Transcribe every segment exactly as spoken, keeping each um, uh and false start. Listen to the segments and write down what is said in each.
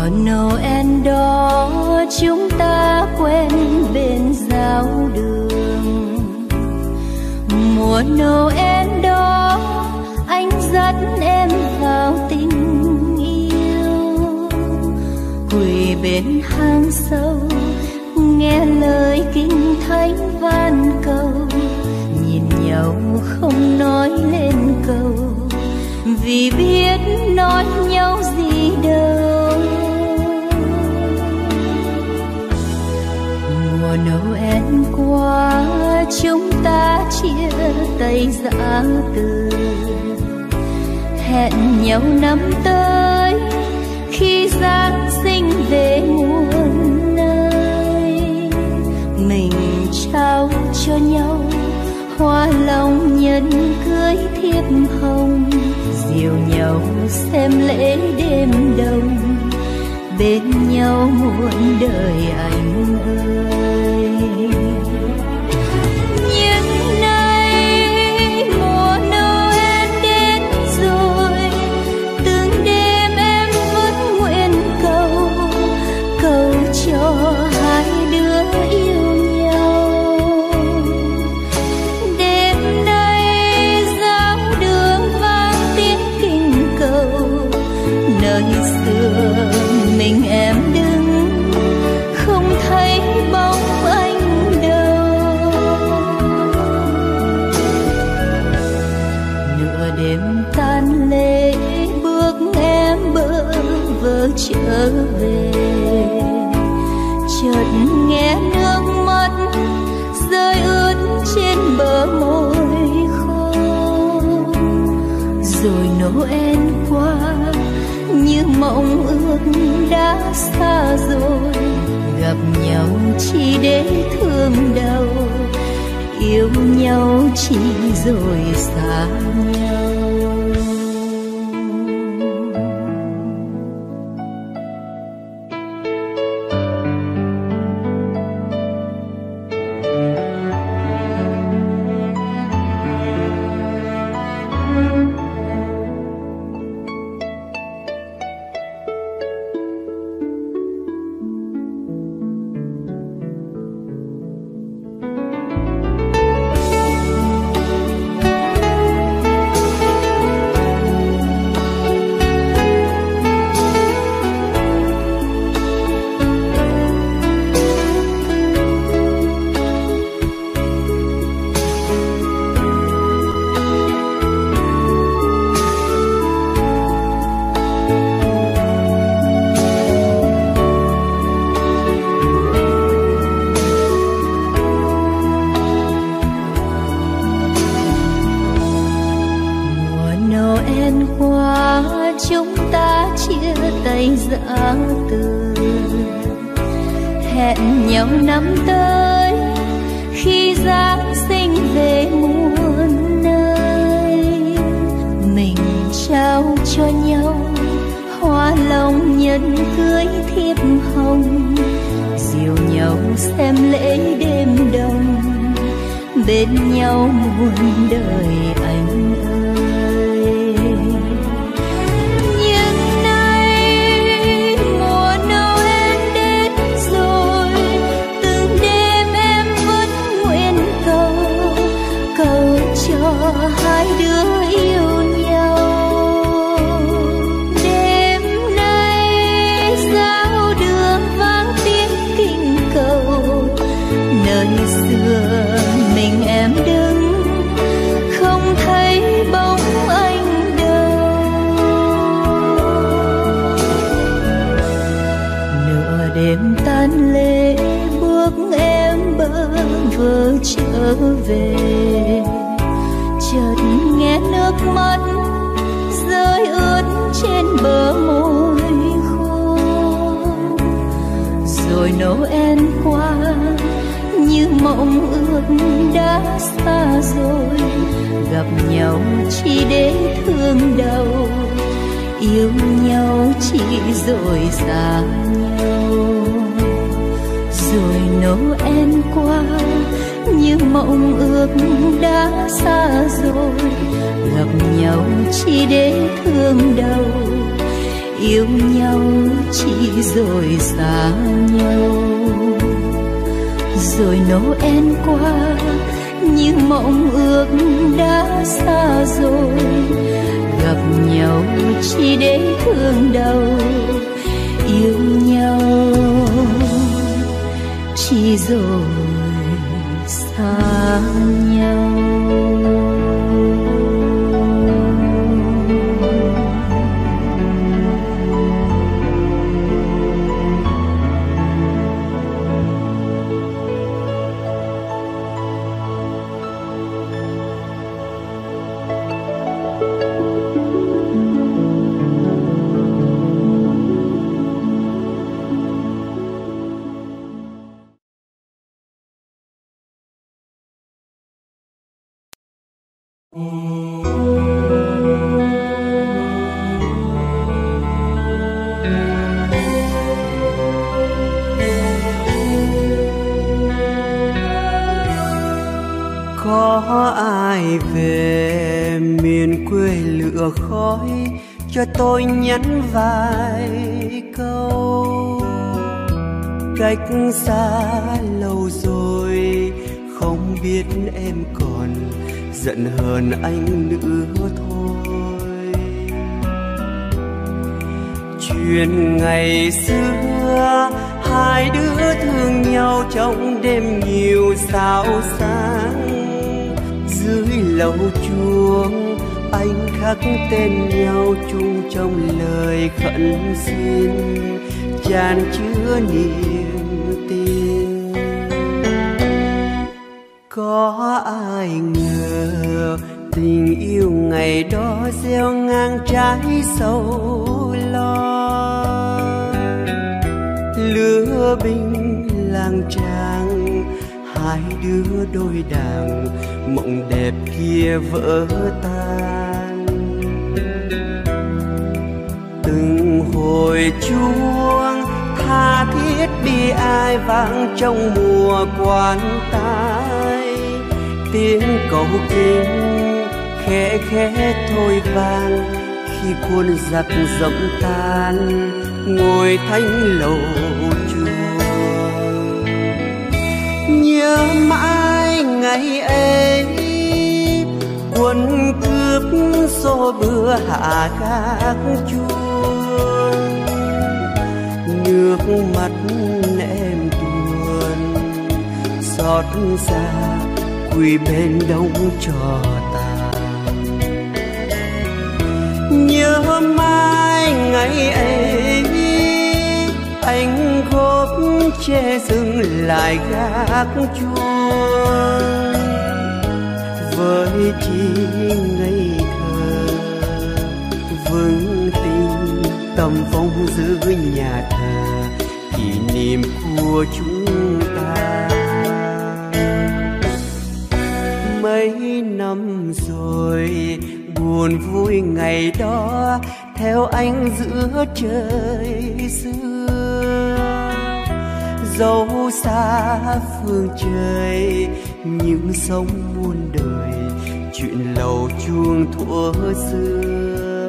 Mùa Noel đó chúng ta quen bên giáo đường. Mùa Noel đó anh dắt em vào tình yêu, quỳ bên hang sâu nghe lời kinh thánh van cầu, nhìn nhau không nói lên câu, vì biết nói nhau gì đâu. Mùa Noel qua chúng ta chia tay giã từ, hẹn nhau năm tới khi Giáng sinh về muôn nơi. Mình trao cho nhau hoa long nhẫn cưới thiệp hồng, dìu nhau xem lễ đêm đông, bên nhau muôn đời anh ơi. Nhưng nay mùa Noel đến rồi, từng đêm em vẫn nguyện cầu, cầu cho hai đứa yêu nhau. Đêm nay giáo đường vang tiếng kinh cầu, nơi xưa mình em đứng không thấy bóng anh đâu. Nửa đêm tan lễ bước em bơ vơ trở về, chợt nghe nước mắt rơi ướt trên bờ môi khô. Rồi Noel qua như mộng ước đã xa rồi, gặp nhau chỉ để thương đau, yêu nhau chỉ rồi xa nhau. Giã từ hẹn nhau năm tới khi Giáng sinh về muôn nơi. Mình trao cho nhau hoa long nhẫn cưới thiệp hồng, dìu nhau xem lễ đêm đông, bên nhau muôn đời anh ơi. Hai đứa yêu nhau. Đêm nay giáo đường vang tiếng kinh cầu, nơi xưa mình em đứng không thấy bóng anh đâu. Nửa đêm tan lễ bước em bơ vơ trở về, chợt nghe nước mắt rơi ướt trên bờ môi khô. Rồi Noel qua như mộng ước đã xa rồi, gặp nhau chỉ để thương đau, yêu nhau chỉ rồi xa nhau. Rồi Noel qua như mộng ước đã xa rồi, gặp nhau chỉ để thương đau, yêu nhau chỉ rồi xa nhau. Rồi Noel qua nhưng mộng ước đã xa rồi, gặp nhau chỉ để thương đau, yêu nhau chỉ rồi xa nhau. Có ai về miền quê lửa khói cho tôi nhắn vài câu. Cách xa lâu rồi không biết em còn giận hờn anh nữa thôi. Chuyện ngày xưa hai đứa thương nhau trong đêm nhiều sao sáng. Dưới lầu chuông anh khắc tên nhau chung trong lời khẩn xin tràn chứa niềm tin. Có ai ngờ tình yêu ngày đó gieo ngang trái sầu lo. Lửa binh lang trang hai đứa đôi đàng, mộng đẹp kia vỡ tan. Từng hồi chuông tha thiết bi ai vang trong mùa quan tài. Tiếng cầu kinh khẽ khẽ thôi vang khi quân giặc dẫm tan ngôi thánh lầu chùa. Nhớ mãi ngày ấy quân cướp xô bữa hạ các chuông. Nước mắt em tuôn xót xa quỳ bên đông cho ta. Nhớ mãi ngày ấy anh khốp che dừng lại gác chuông. Với chỉ ngây thơ vững tin tâm phong giữ nhà thờ kỷ niệm của chúng ta. Mấy năm rồi buồn vui ngày đó theo anh giữa trời xưa. Dẫu xa phương trời nhưng sống muôn đời chuyện lầu chuông thuở xưa.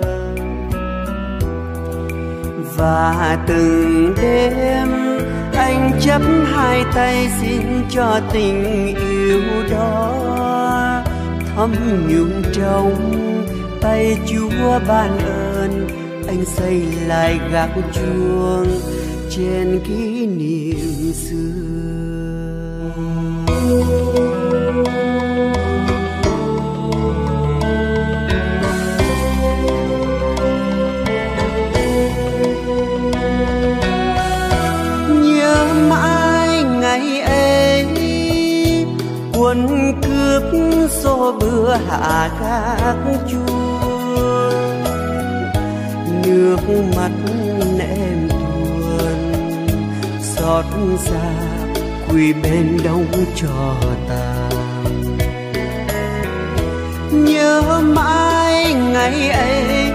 Và từng đêm anh chắp hai tay xin cho tình yêu đó thấm nhung trong tay Chúa ban ơn. Anh xây lại gác chuông trên kỷ niệm xưa. Nhớ mãi ngày ấy quân cướp xô bữa hạ gác chuông. Nước mắt em tuôn xót xa quỳ bên đông cho ta. Nhớ mãi ngày ấy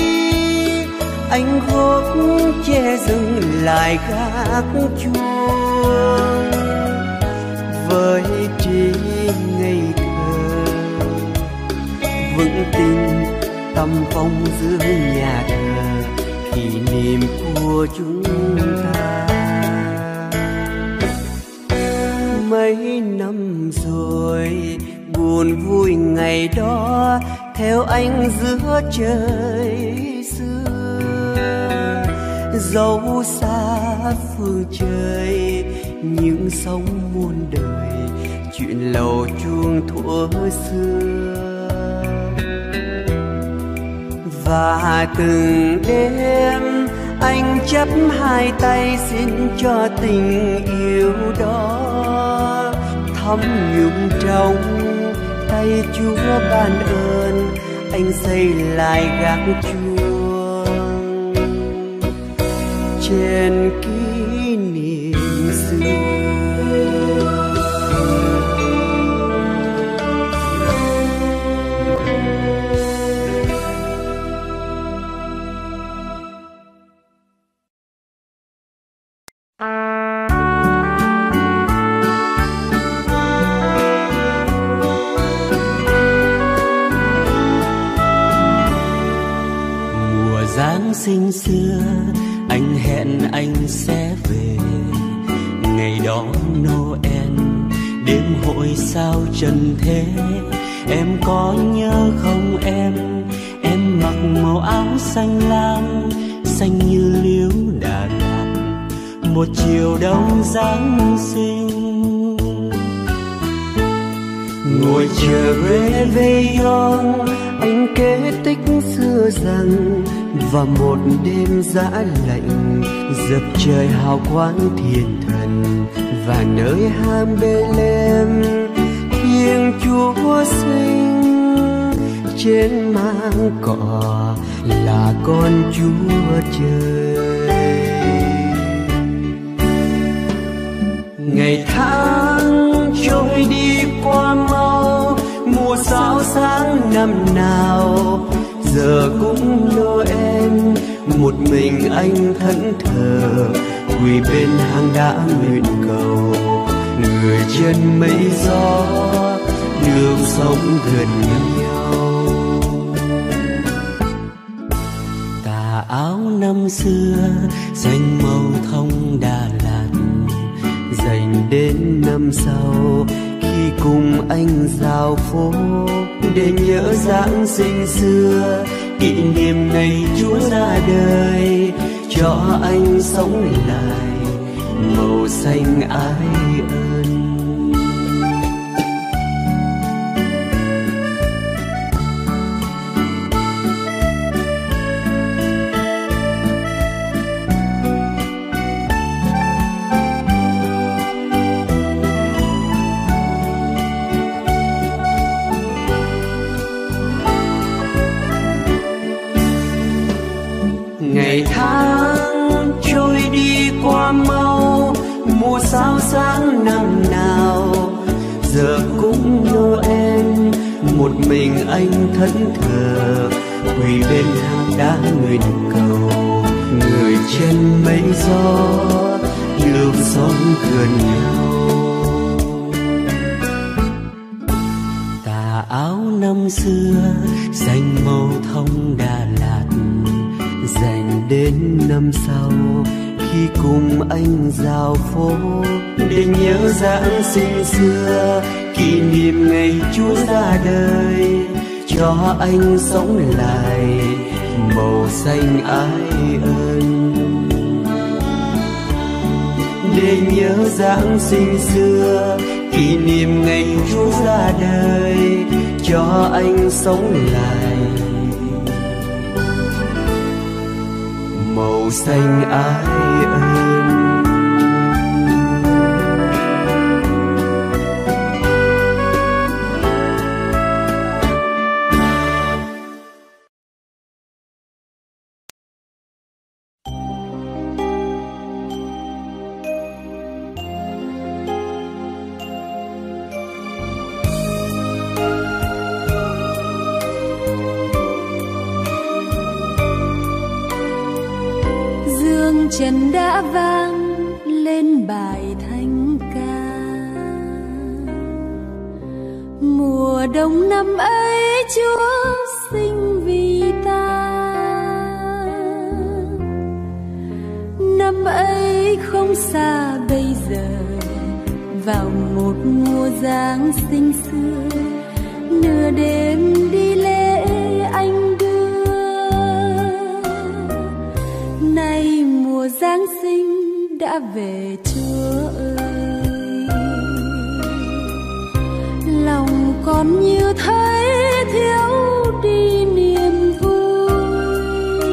anh khốp che dừng lại gác chuông. Với trí ngây thơ vững tin tâm phong giữ nhà thờ kỷ niệm của chúng ta. Mấy năm rồi buồn vui ngày đó theo anh giữa trời xưa, dẫu xa phương trời những sóng muôn đời, chuyện lầu chuông thuở xưa. Và từng đêm anh chắp hai tay xin cho tình yêu đó thắm nhung trong tay Chúa ban ơn, anh xây lại gác chuông trên kỷ niệm xưa. Giáng sinh xưa anh hẹn anh sẽ về, ngày đó Noel đêm hội sao trần thế. Em có nhớ không em, em mặc màu áo xanh lam, xanh như liễu Đà Lạt, một chiều đông Giáng sinh. Ngồi chờ Réveillon anh kể tích xưa rằng, và một đêm giá lạnh dập trời hào quang thiên thần, và nơi hang Bê-lêm Thiên Chúa sinh trên máng cỏ là con Chúa trời. Ngày tháng trôi đi qua mau, mùa sao sáng năm nào giờ cũng Noel, một mình anh thẫn thờ quỳ bên hang đá nguyện cầu. Người trên mây gió đường sống gần nhau. Tà áo năm xưa xanh màu thông Đà Lạt, dành đến năm sau khi cùng anh dạo phố, để nhớ Giáng sinh xưa, kỷ niệm ngày Chúa ra đời, cho anh sống lại màu xanh ái ân. Ngày tháng trôi đi qua mau, mùa sao sáng năm nào giờ cũng Noel, một mình anh thẫn thờ quỳ bên hang đá nguyện cầu. Người trên mây gió lưu sống gần nhau. Tà áo năm xưa xanh màu thông Đà Lạt, dành đến năm sau khi cùng anh dạo phố, để nhớ Giáng sinh xưa, kỷ niệm ngày Chúa ra đời, cho anh sống lại màu xanh ái ân. Để nhớ Giáng sinh xưa, kỷ niệm ngày Chúa ra đời, cho anh sống lại màu xanh ái ân. Trần đã vang lên bài thánh ca, mùa đông năm ấy Chúa sinh vì ta. xa bây giờ vào một mùa Giáng sinh xưa, nửa đêm đi lễ anh đưa. Nay mùa Giáng sinh đã về Chúa ơi, lòng còn như thấy thiếu đi niềm vui.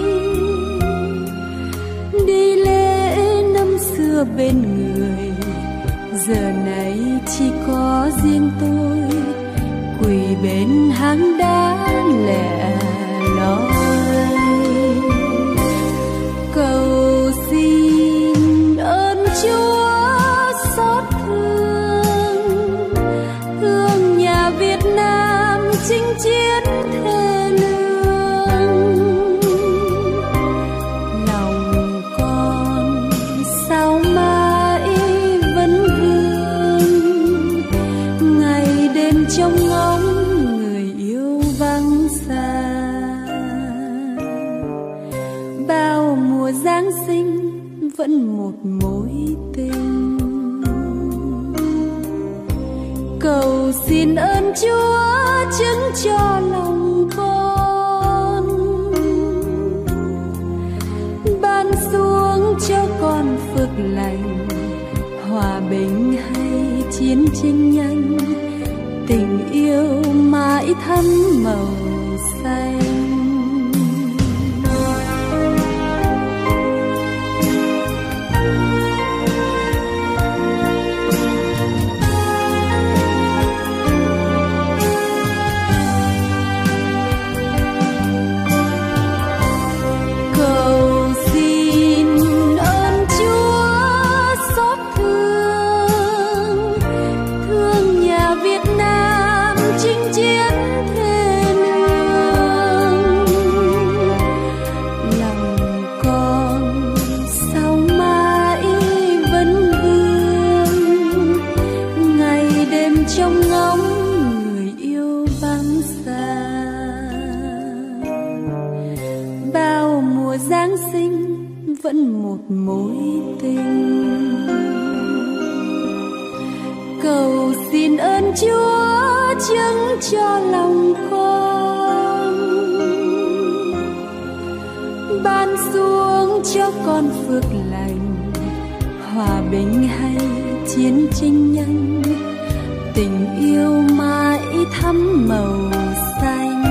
Đi lễ năm xưa bên người, giờ này chỉ có riêng tôi quỳ bên hang đá lẻ loi. Cầu xin ơn Chúa xót thương, thương nhà Việt Nam chinh chiến thê lương. Lòng con sao mãi vẫn vương, ngày đêm trông ngóng người yêu vắng xa. Bao mùa Giáng sinh vẫn một mối tình, cầu xin ơn Chúa chứng cho lòng con, ban xuống cho con phước lành, hòa bình hay chiến tranh nhanh, tình yêu mãi thắm màu xanh. Vẫn một mối tình, cầu xin ơn Chúa chứng cho lòng con, ban xuống cho con phước lành, hòa bình hay chiến tranh nhanh, tình yêu mãi thắm màu xanh.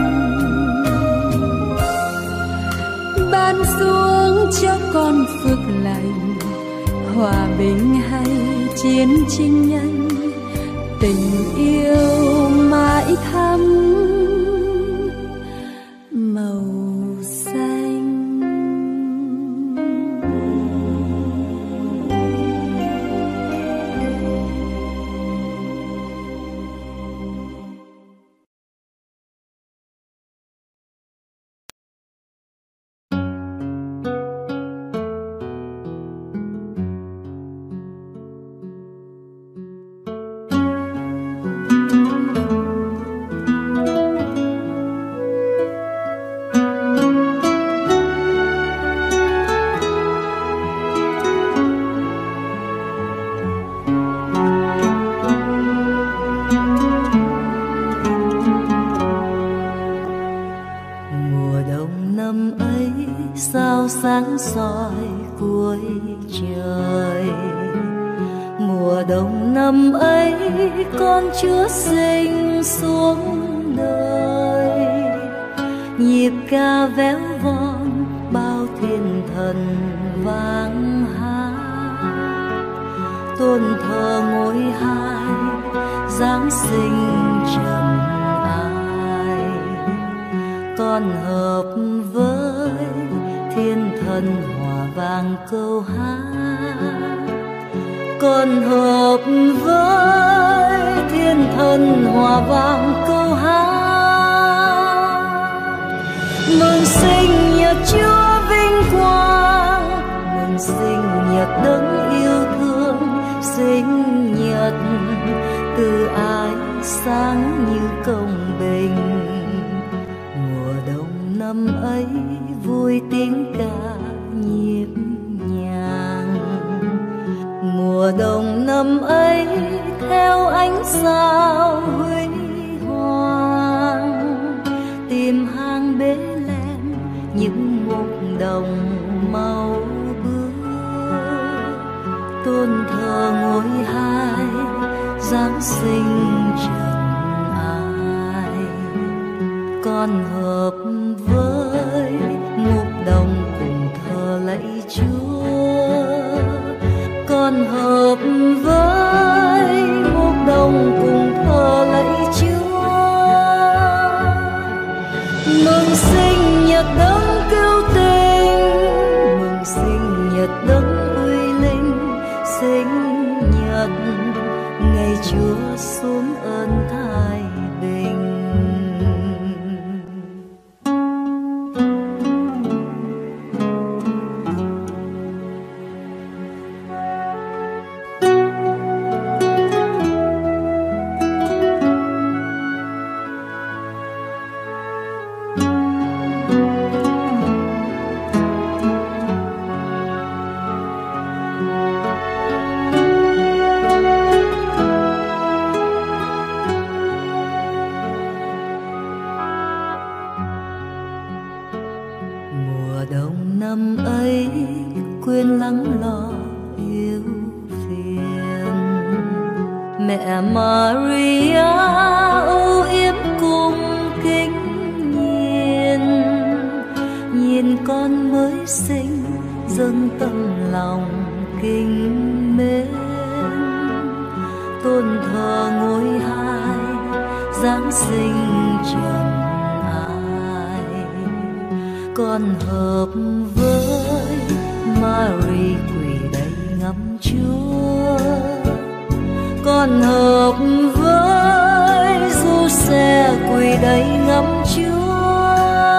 Ban xuống cho con phước lành, hòa bình hay chiến tranh nhanh, tình yêu mãi thắm màu xanh. Sáng soi cuối trời, mùa đông năm ấy con Chúa sinh xuống đời. Nhịp ca véo von bao thiên thần vang hát, tôn thờ ngôi hai Giáng sinh trần ai. Con hợp với thiên thần hòa vang câu hát, con hợp với thiên thần hòa vang câu hát. Mừng sinh nhật Chúa vinh quang, mừng sinh nhật đấng yêu thương, sinh nhật từ ái sáng như công bình. Mùa đông năm ấy vui tiếng ca nhịp nhàng, Mùa đông năm ấy theo ánh sao huy hoàng, tìm hang bế lên những mục đồng màu bướm, tôn thờ ngôi hai Giáng sinh trần ai. Con hợp với mục đồng cùng thờ lạy Chúa, con hợp với mục đồng cùng thờ lạy Chúa. Mừng sinh nhật đấng cứu tinh, mừng sinh nhật đấng uy linh, sinh nhật ngày Chúa xuống ơn thái bình. Mẹ Maria âu yếm cung kính nhìn, nhìn con mới sinh dâng tâm lòng kính mến. Tôn thờ ngôi hai Giáng sinh trần ai, con hợp với Mary quỳ đầy ngắm Chúa, con hợp với Giuse quỳ đầy ngắm Chúa.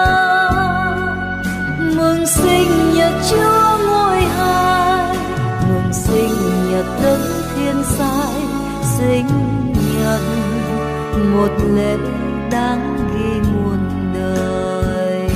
Mừng sinh nhật Chúa ngôi hai, mừng sinh nhật đấng thiên sai, sinh nhật một lễ đáng ghi muôn đời.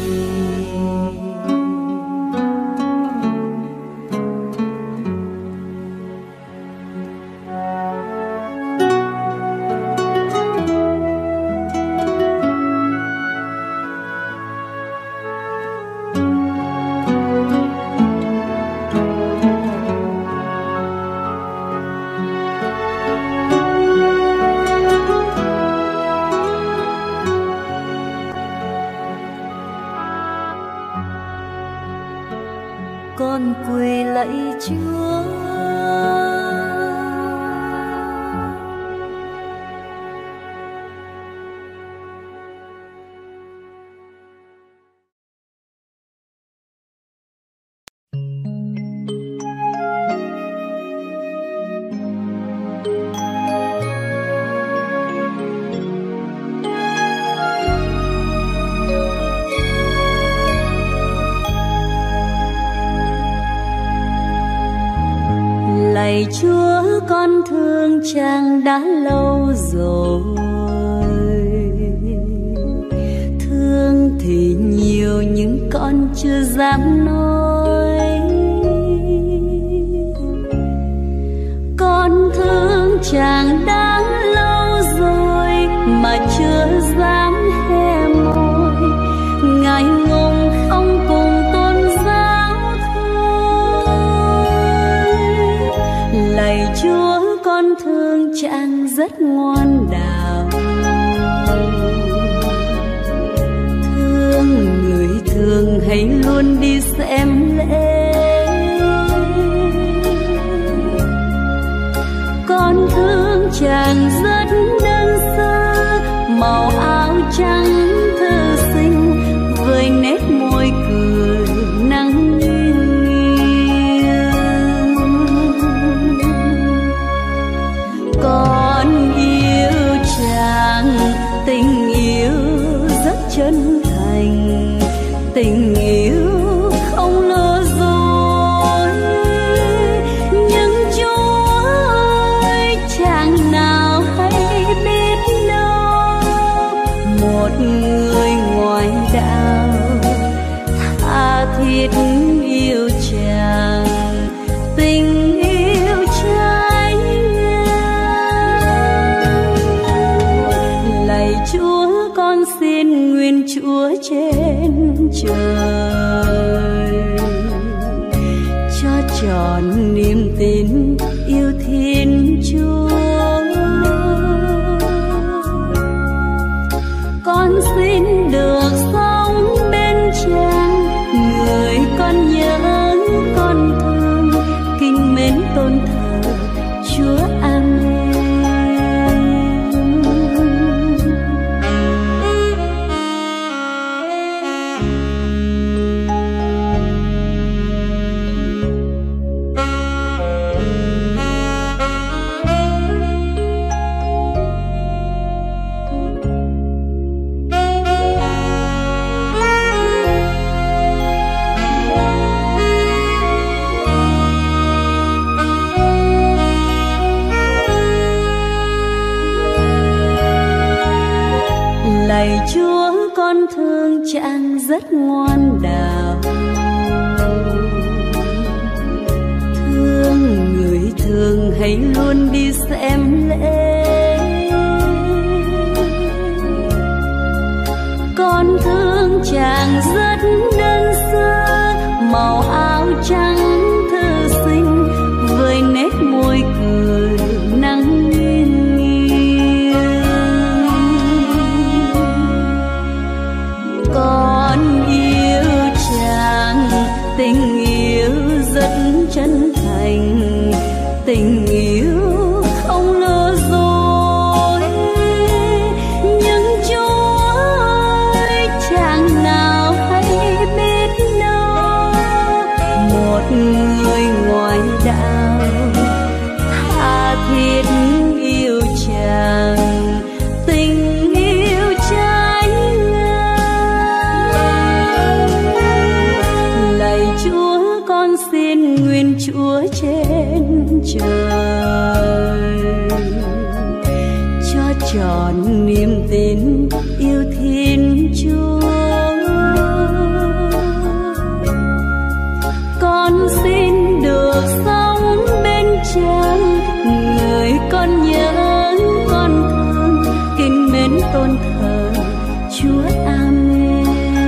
Con quỳ lạy Chúa. Lạy Chúa, con thương chàng đã lâu rồi, thương thì nhiều nhưng con chưa dám nói. Con thương chàng đã lâu rồi mà chưa dám hé môi, ngại ngùng không cùng tôn giáo thôi. Lạy Chúa, con thương chàng rất ngoan đạo, thương người thường hay luôn đi xem lễ. Con thương chàng rất đơn sơ, màu áo trắng thơ xinh với nét môi cười nắng nghiêng. Con yêu chàng, tình yêu rất chân thành, tình yêu không lừa dối. Nhưng Chúa ơi, chàng nào hay biết đâu, một người ngoại đạo tha thiết yêu chàng, tình yêu chàng nguyên Chúa trên trời, cho tròn niềm tin yêu Thiên Chúa. Con xin được sống bên Chàng, người con nhớ con thương, kính mến tôn thờ Chúa. Amen. Lạy Chúa, con thương Chàng rất ngoan đạo, thương người thường hãy luôn đi xem lễ. Con thương Chàng rất đơn sơ, màu áo trắng thư sinh với nét môi cười nắng nghiêng nghiêng. Con yêu Chàng, tình yêu rất chân thành, tình yêu không lừa dối. Nhưng Chúa ơi, Chàng nào hay biết đâu, một người ngoại đạo tha thiết yêu Chàng, tình yêu trái ngang. Lạy Chúa, con xin nguyên Chúa trên trời, cho tròn niềm tin yêu Thiên Chúa. Con xin được sống bên Chàng, người con nhớ con thương, kính mến tôn thờ Chúa. Amen.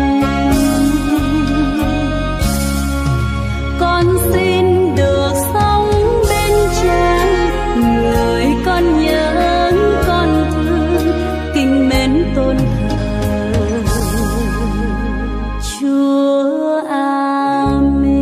Con xin được sống bên Chàng, người con nhớ con thương, kính mến tôn thờ Chúa. Amen.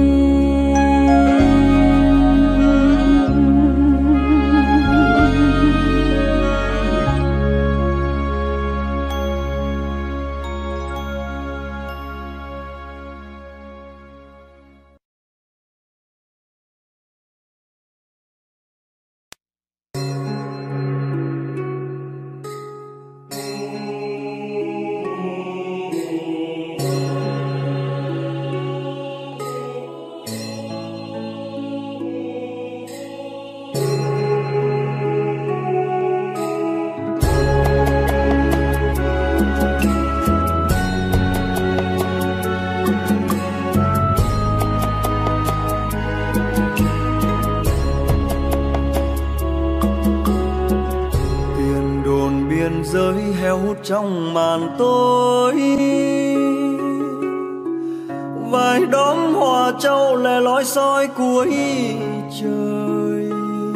Giới heo hút trong màn tối, vài đốm hoa trâu lẻ loi soi cuối trời.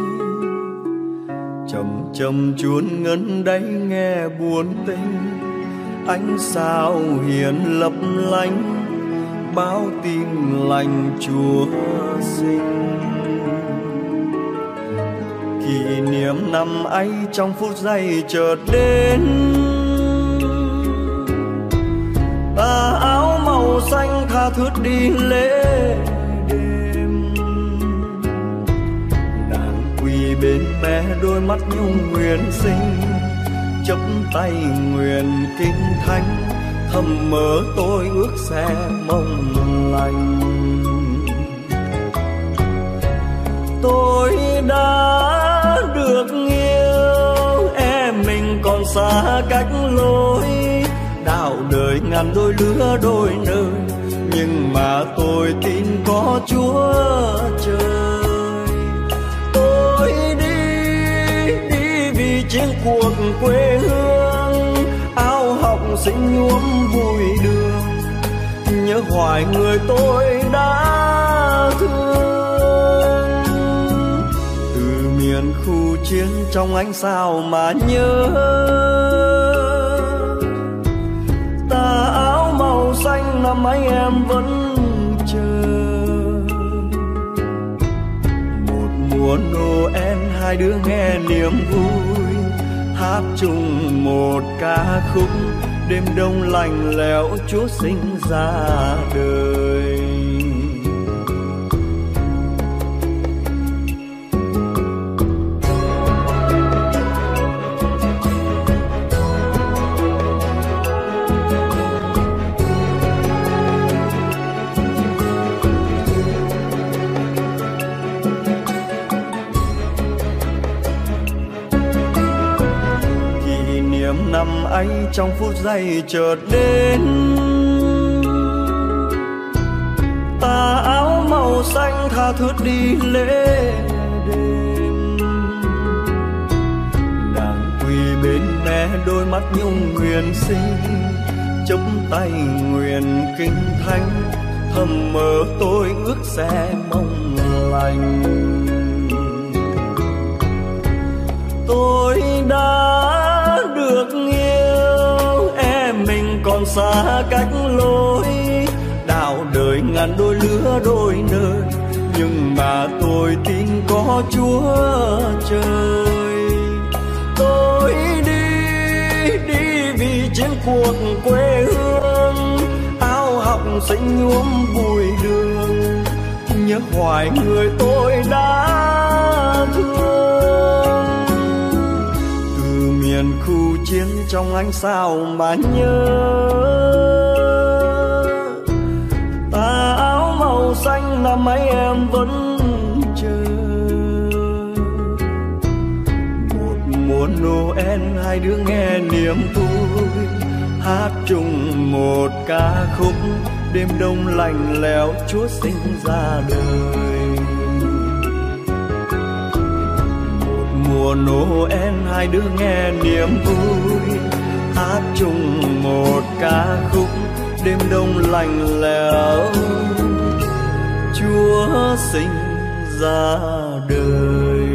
Chầm chầm chuông ngân đáy nghe buồn tênh, ánh sao hiền lấp lánh báo tin lành Chúa sinh. Kỷ niệm năm ấy trong phút giây chợt đến, tà áo màu xanh tha thướt đi lễ đêm. Nàng quỳ bên mé đôi mắt nhung nguyện sinh, chắp tay nguyện kinh thánh, thầm mơ tôi ước sẽ mong lành. Tôi đã được yêu, em mình còn xa cách lối, đạo đời ngàn đôi lứa đôi nơi, nhưng mà tôi tin có Chúa trời. Tôi đi, đi vì chiến cuộc quê hương, áo học xinh nhuốm bụi đường, nhớ hoài người tôi đã thương. Từ miền khu chiến trong ánh sao mà nhớ, tà áo màu xanh năm ấy em vẫn chờ. Một mùa Noel hai đứa nghe niềm vui, hát chung một ca khúc, đêm đông lạnh lẽo Chúa sinh ra đời. Năm ấy trong phút giây chợt đến, tà áo màu xanh tha thướt đi lễ đêm. Nàng quỳ bên mẹ đôi mắt nhung nguyện sinh, chắp tay nguyện kinh thánh, thầm mơ tôi ước sẽ mong lành. Tôi đã được yêu em mình còn xa cách lối, đạo đời ngàn đôi lứa đôi nơi, nhưng mà tôi tin có Chúa trời. Tôi đi đi vì chiến cuộc quê hương, áo học xinh nhuốm bụi đường, nhớ hoài người tôi đã thương. Miền khu chiến trong ánh sao mà nhớ, tà áo màu xanh năm ấy em vẫn chờ. Một mùa Noel hai đứa nghe niềm vui, hát chung một ca khúc, đêm đông lạnh lẽo Chúa sinh ra đời. Mùa Noel hai đứa nghe niềm vui, hát chung một ca khúc, đêm đông lạnh lẽo Chúa sinh ra đời.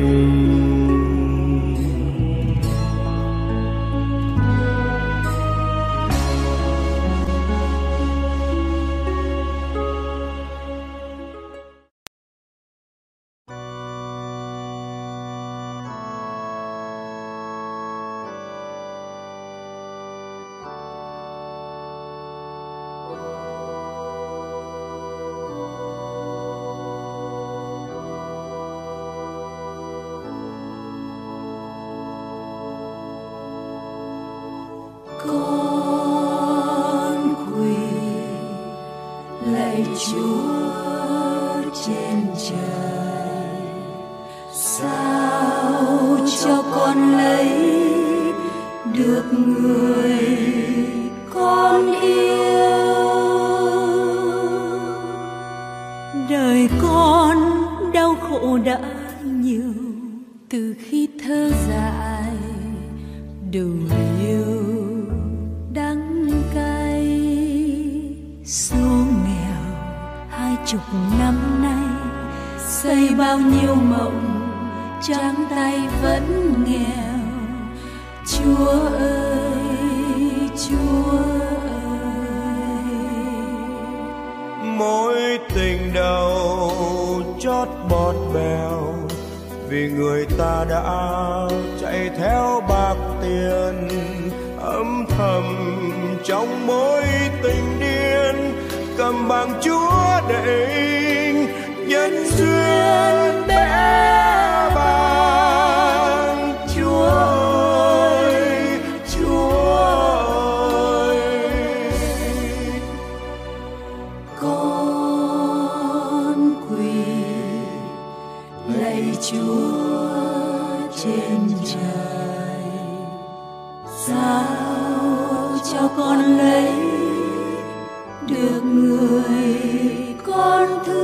cho con lấy được người con thương.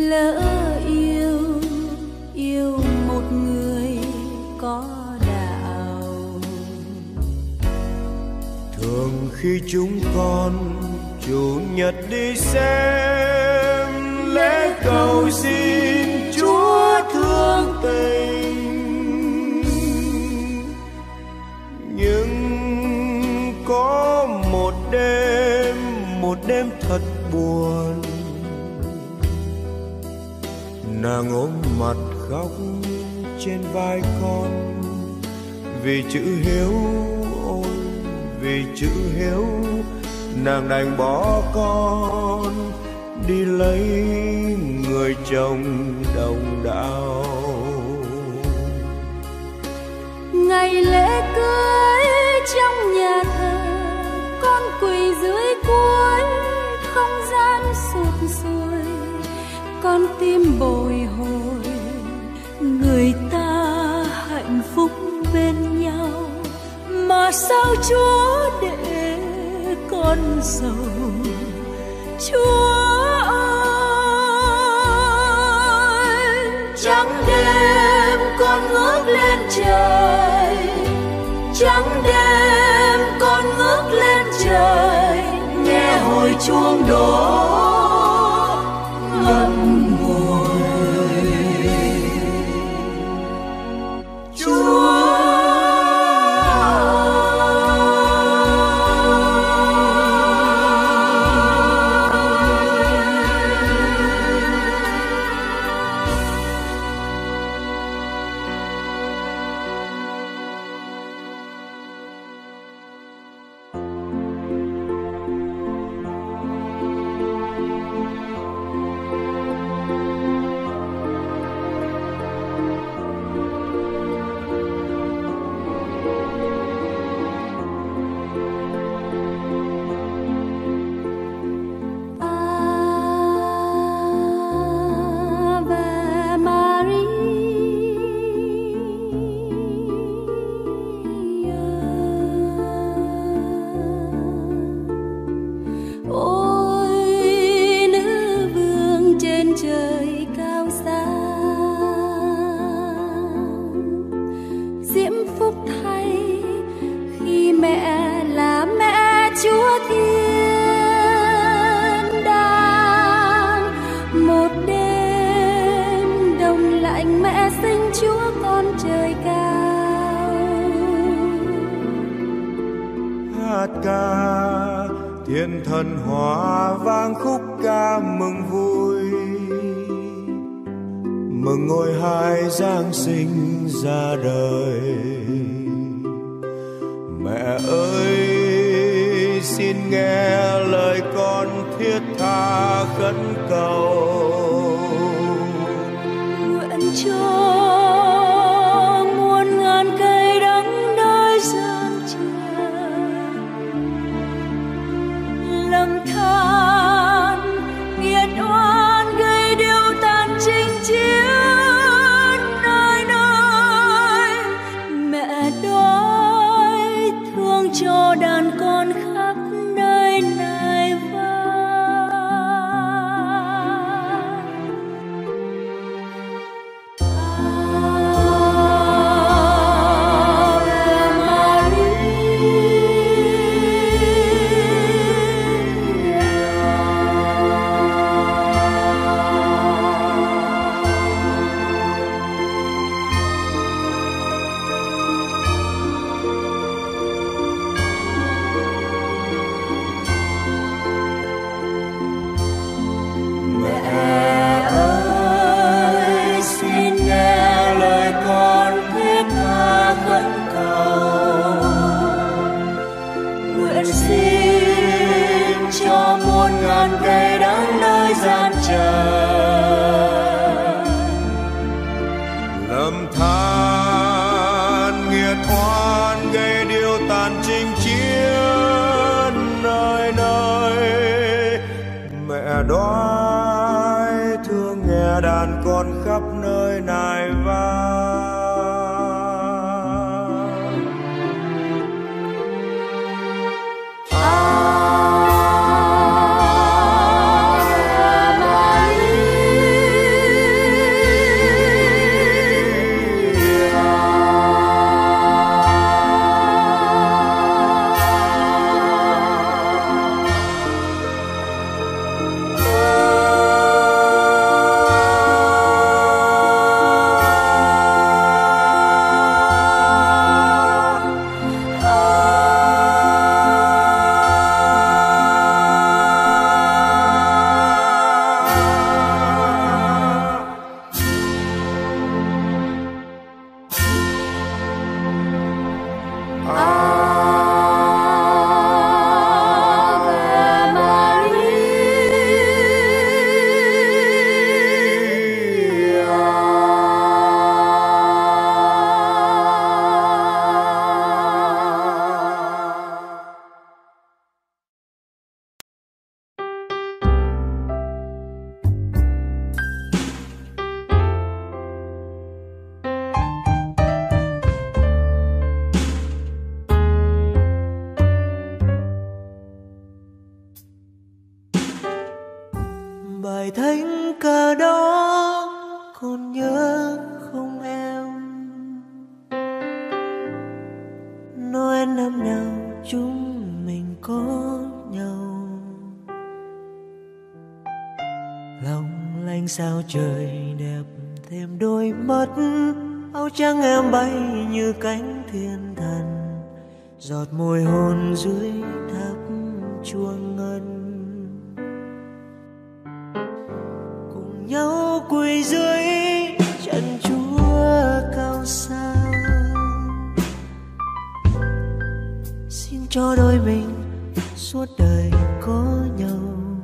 lỡ yêu yêu một người có đạo. Thường khi chúng con chủ nhật đi xem lễ cầu xin Chúa thương tình, nhưng có một đêm một đêm thật buồn, nàng ôm mặt khóc trên vai con vì chữ hiếu. Ôi vì chữ hiếu nàng đành bỏ con đi lấy người chồng đồng đạo. Ngày lễ cưới trong nhà thờ, con quỳ dưới cuối không gian sụp sùi, con tim bồi hồi người ta hạnh phúc bên nhau. Mà sao Chúa để con sầu, Chúa ơi. Trắng đêm con ngước lên trời, trắng đêm con ngước lên trời, nghe hồi chuông đổ ngậm ngùi. Chúa ca thiên thần hòa vang khúc ca mừng vui, mừng ngôi hai Giáng sinh ra đời. Mẹ ơi xin nghe lời con thiết tha khấn cầu, nguyện cho muôn ngàn cây đắng nơi gian lầm than nghiệt oan gây điêu tàn chinh chiến nơi nơi. Mẹ đói thương cho đàn con khắp nơi này vang. lầm than nghiệt oan gây điêu tàn chinh chiến nơi nơi. Mẹ đói thương nghe đàn con khắp nơi nài vang. Ave Maria, Bài thánh ca đó còn nhớ không em? Noel năm nào chúng mình có nhau, long lanh sao trời đẹp thêm đôi mắt. Áo trắng em bay như cánh thiên thần, giọt môi hôn dưới tháp chuông ngân. Cùng nhau quỳ dưới chân Chúa cao xa, xin cho đôi mình suốt đời có nhau.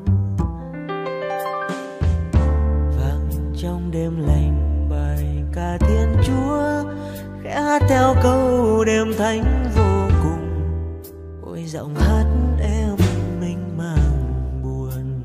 Vang trong đêm lành bài ca Thiên Chúa, khẽ hát theo câu đêm thánh vô cùng. Ôi giọng hát em mình mang buồn.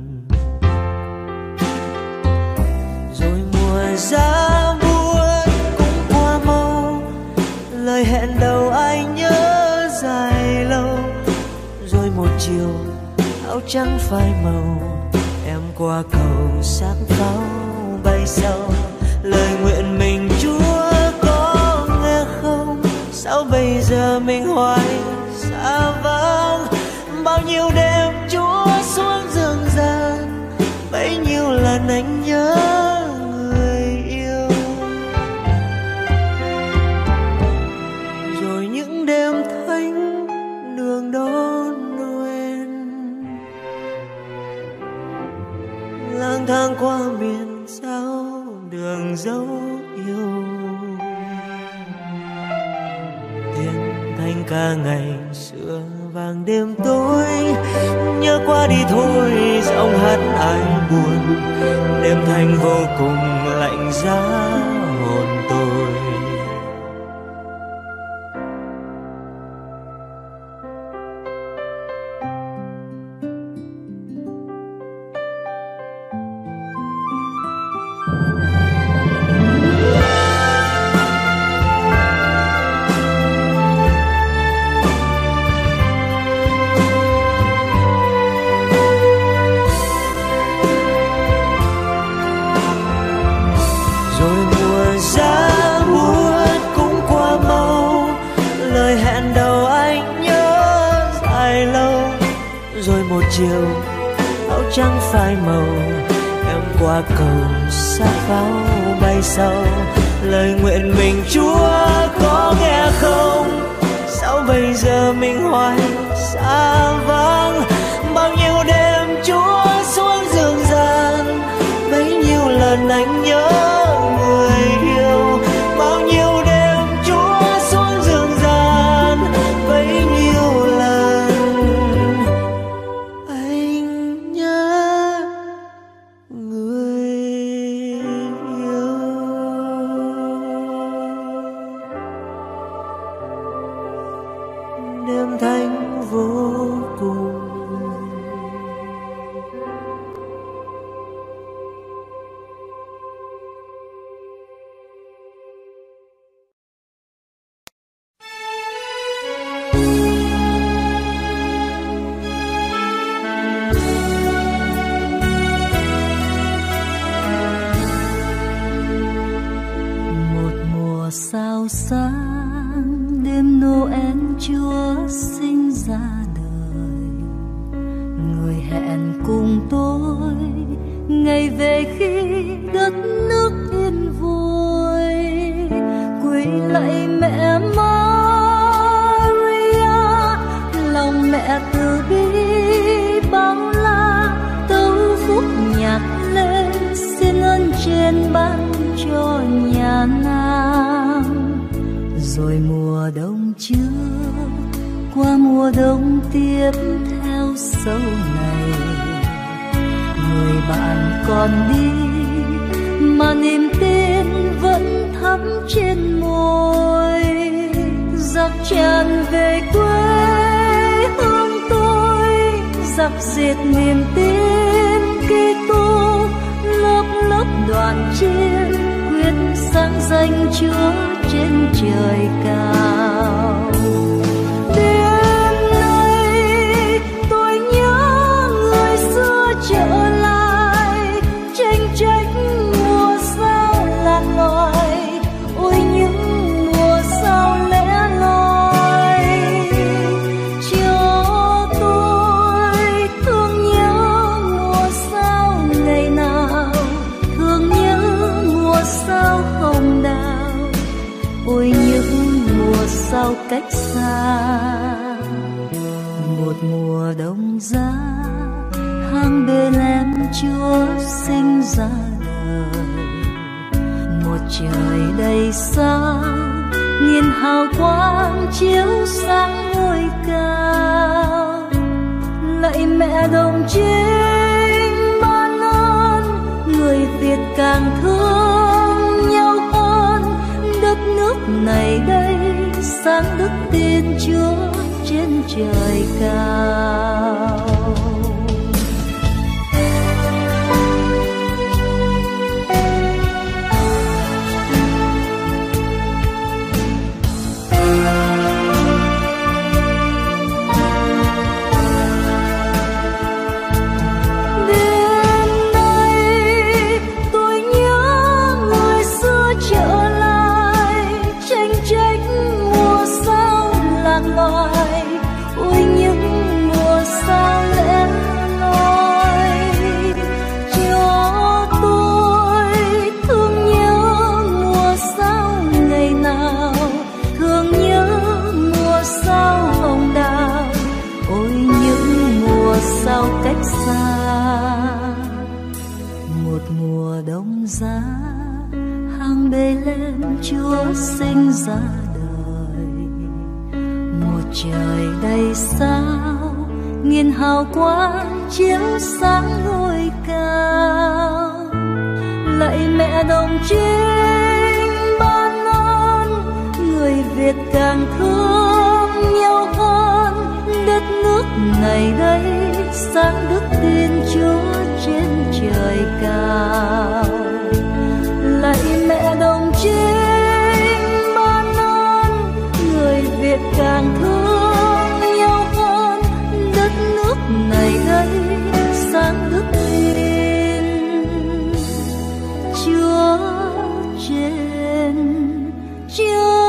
Rồi mùa giá buốt cũng qua mau, lời hẹn đầu anh nhớ dài lâu. Rồi một chiều áo trắng phai màu, em qua cầu xác pháo bay sau. Lời nguyện mình Chúa có nghe không? Sao bây giờ mình hoài xa vắng? Bao nhiêu đêm Chúa xuống giường gian, bấy nhiêu lần anh nhớ người yêu. Rồi những đêm thánh đường đón Noel, lang thang qua miền sao đường dấu yêu. Tiếng thanh ca ngày xưa vang đêm tối, nhớ qua đi thôi giọng hát ai buồn. Đêm thanh vô cùng lạnh giá hồn tôi. Chiều áo trắng phai màu, em qua cầu xác pháo bay sau. Lời nguyện mình Chúa có nghe không? Sao bây giờ mình hoài xa vắng? Bao nhiêu đêm Chúa xuống giường gian, bấy nhiêu lần anh nhớ người yêu. Bao nhiêu đêm Chúa xuống giường gian, bấy nhiêu lần đêm thánh vô cùng. Một mùa sao sáng, đêm Noel Chúa sinh ra đời. Người hẹn cùng tôi ngày về khi đất nước yên vui. Quỳ lạy mẹ Maria, lòng mẹ từ bi bao la. Tấu khúc nhạc lên xin ơn trên ban cho nhà Nam. Rồi mùa đông chưa qua mùa đông tiếp theo sau này, người bạn còn đi mà niềm tin vẫn thắm trên môi. Giặc tràn về quê hương tôi, giặc diệt niềm tin Kitô. Lớp lớp đoàn chiên quyết sáng danh Chúa trên trời cao. Đêm nay tôi nhớ người xưa trở lại, giá hang Bethlehem Chúa sinh ra đời. Một trời đầy sáng nghìn hào quang chiếu sáng ngôi cao. Lạy mẹ đồng trinh ban ơn, người Việt càng thương nhau hơn. Đất nước này đây sáng đức Thiên Chúa trên trời cao. Sao cách xa một mùa đông giá hang Bethlehem Chúa sinh ra đời. Một trời đầy sao nghìn hào quang chiếu sáng ngôi cao. Lạy mẹ đồng trinh ban ơn, người Việt càng thương nhau hơn. Đất nước này đây sáng đức Thiên Chúa trên trời cao. Lạy mẹ đồng trinh ban ơn, người Việt càng thương nhau hơn. Đất nước này đây sáng đức Thiên Chúa trên trời.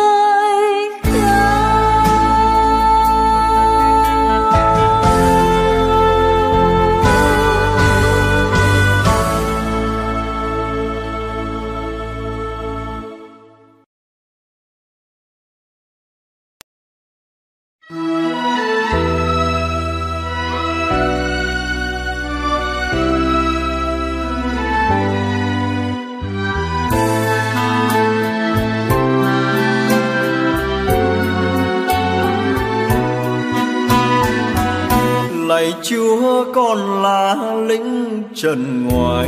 Lạy Chúa, con là lính trần ngoài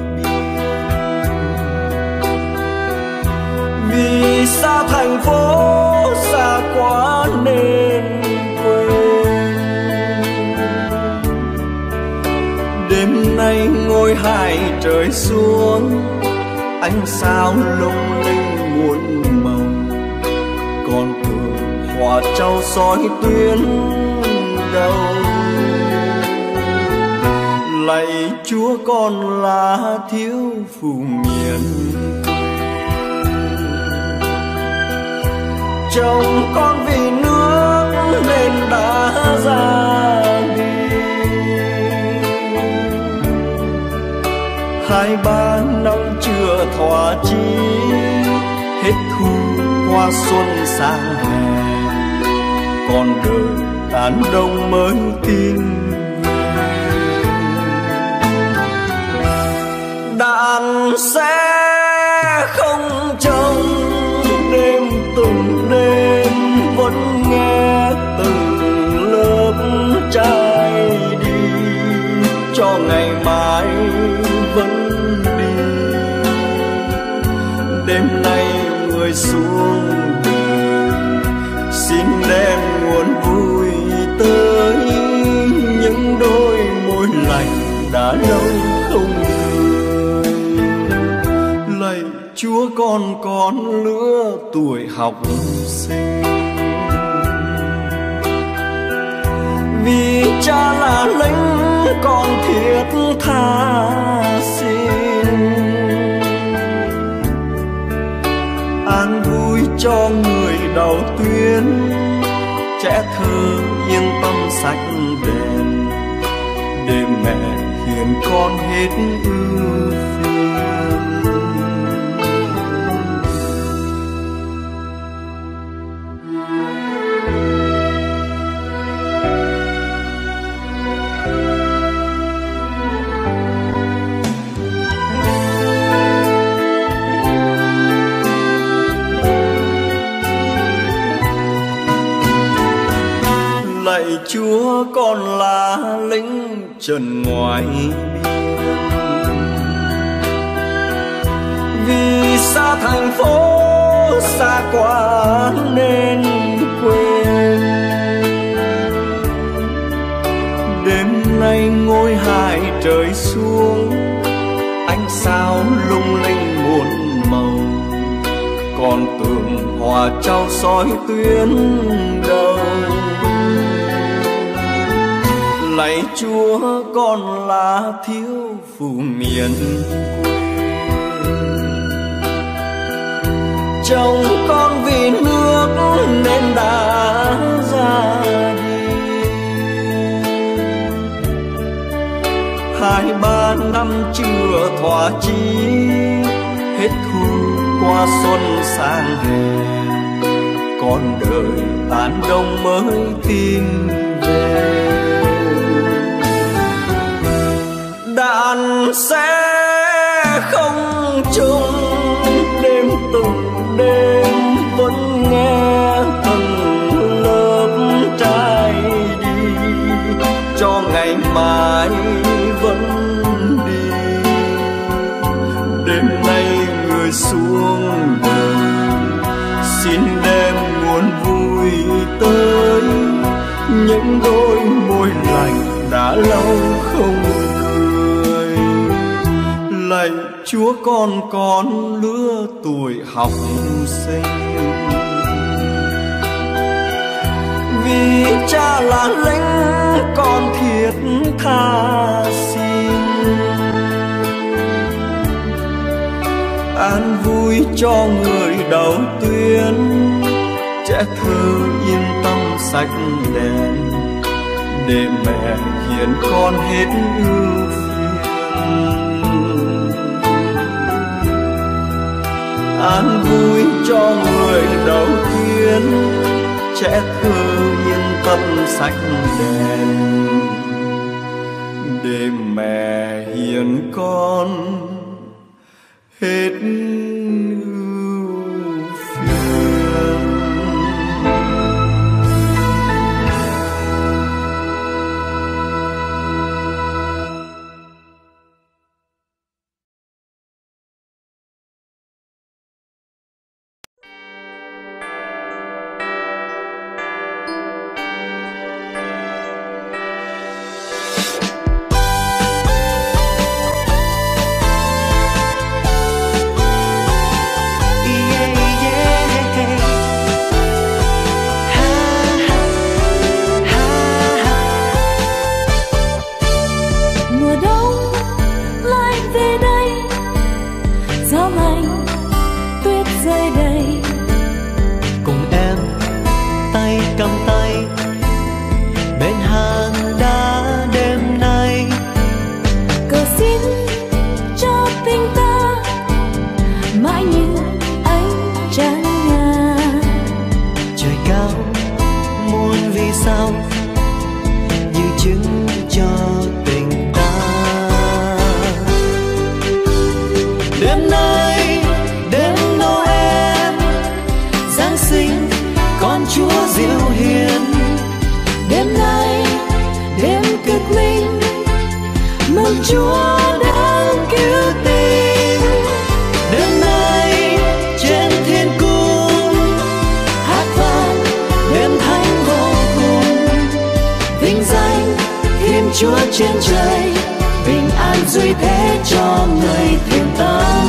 vì xa thành phố, xa quá nên quên. Đêm nay ngôi hai trời xuống, ánh sao lung linh muôn màu. Con thường hòa trâu soi tuyến đầu. Lạy Chúa, con là thiếu phụ miền chồng con vì nước nên đã ra đi. Hai ba năm chưa thỏa chí, hết thu qua xuân sang hè. Con đời tàn đông mới tin đàn sẽ không trông. Đêm từng đêm vẫn nghe từng lớp trai đi, cho ngày mai vẫn đi. Đêm nay người xuống đời, xin đem nguồn vui tới những đôi môi lành đã lâu không cười. Lạy Chúa, con con lứa tuổi học sinh, vì cha là lính con thiết tha xin. An vui cho người đầu tuyến, trẻ thơ yên tâm sạch đèn, để mẹ hiền con hết ưu phiền. trần ngoài biên. Vì xa thành phố xa quá nên quên, đêm nay ngôi hai trời xuống, ánh sao lung linh muôn màu, còn tường hòa trao soi tuyến đầu. Lạy Chúa con là thiếu phụ miền quê, chồng con vì nước nên đã ra đi. Hai ba năm chưa thỏa chí, hết thu qua xuân sang hè, con đời tàn đông mới tìm về. Đàn sẽ không chung đêm từng đêm, vẫn nghe từng lớp trai đi, cho ngày mai vẫn đi. Đêm nay người xuống đời, xin đem nguồn vui tới những đôi môi lành đã lâu không cười. Lạy Chúa con con lứa tuổi học sinh, vì cha là lính con thiết tha xin. An vui cho người đầu tuyến, trẻ thơ yên tâm sạch đèn, để mẹ hiền con hết ưu phiền. An vui cho người đầu tiên, trẻ thơ yên tâm sạch đèn, để mẹ hiền con hết ưu phiền. Chúa đang cứu tình. Đêm nay trên thiên cung hát vang đêm thánh vô cùng, vinh danh Thiên Chúa trên trời, bình an duy thế cho người thiện tâm.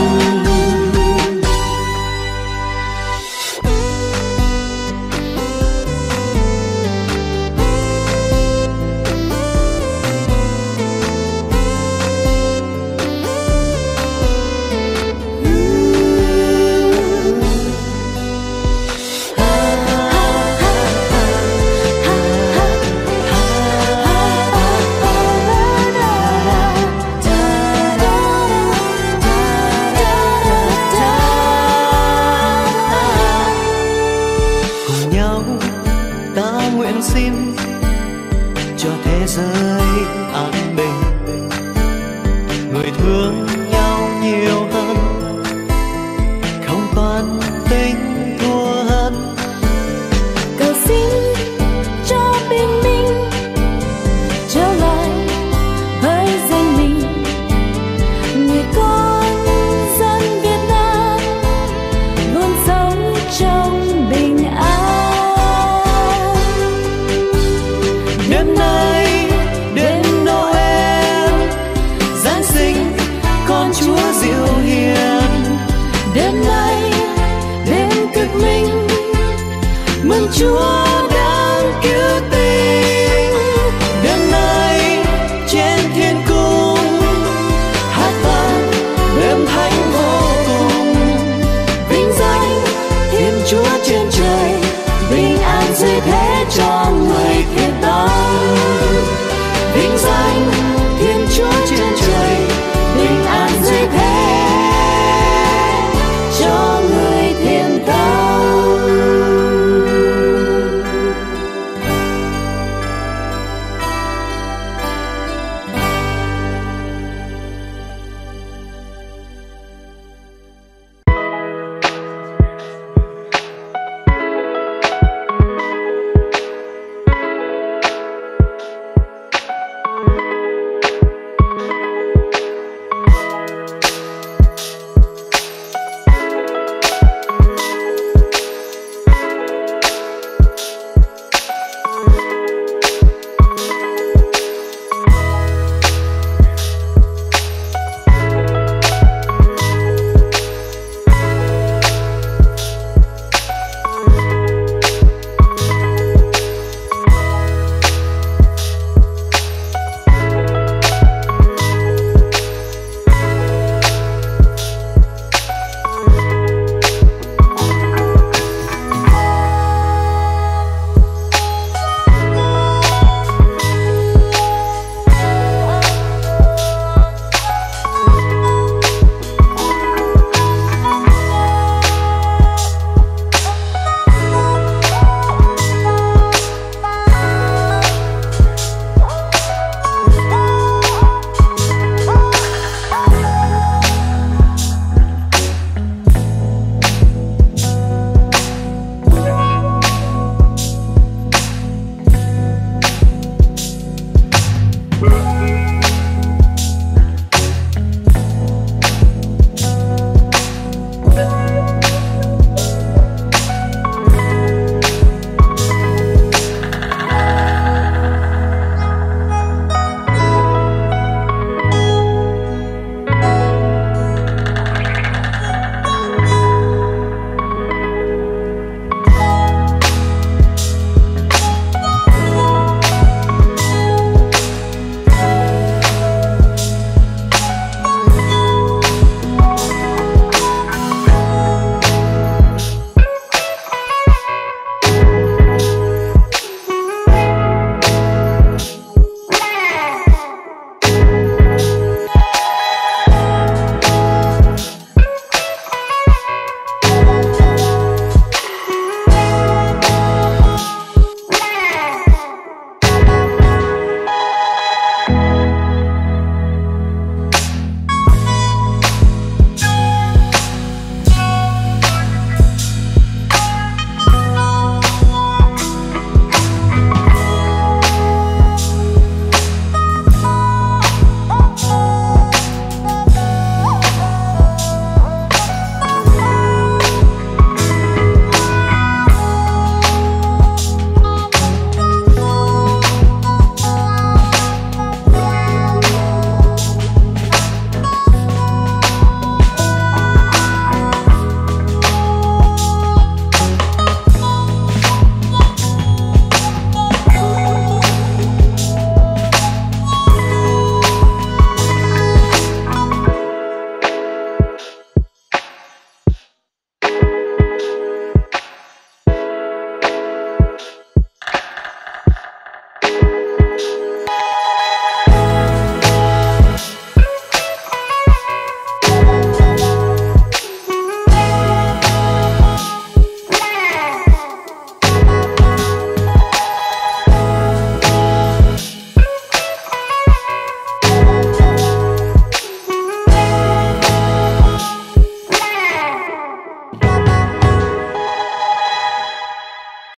Chúa dịu hiền. Đêm nay đêm cực minh mừng Chúa